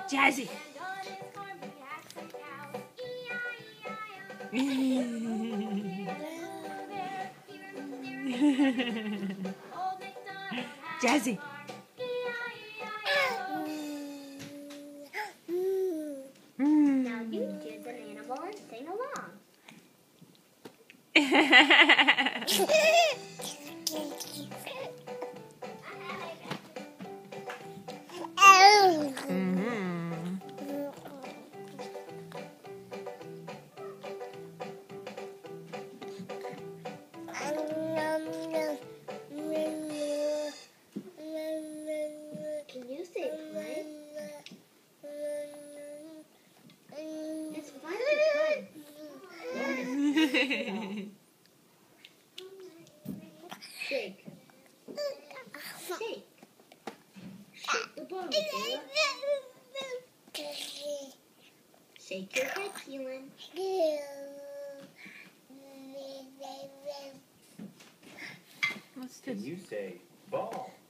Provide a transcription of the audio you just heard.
Jazzy. Jazzy. Now you choose an animal and sing along. Can you say play? It's fun to play. Shake. Shake. Shake the bone, Kayla. Shake your head, Keelan. What's Can this? you say ball?